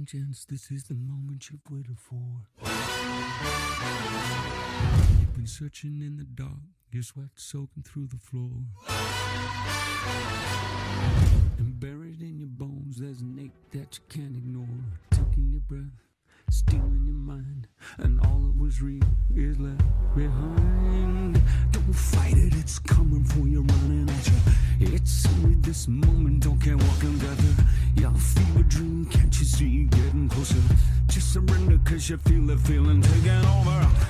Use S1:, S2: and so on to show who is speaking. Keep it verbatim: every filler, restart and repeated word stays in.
S1: gents, this is the moment you've waited for. You've been searching in the dark, your sweat soaking through the floor. And buried in your bones, there's an ache that you can't ignore. Taking your breath, stealing your mind, and all that was real is left behind. Don't fight it, it's coming for you, running at you. It's only this moment, don't care what can gather. Your fever dream, can't you see getting closer? Just surrender, cause you feel the feeling taking over.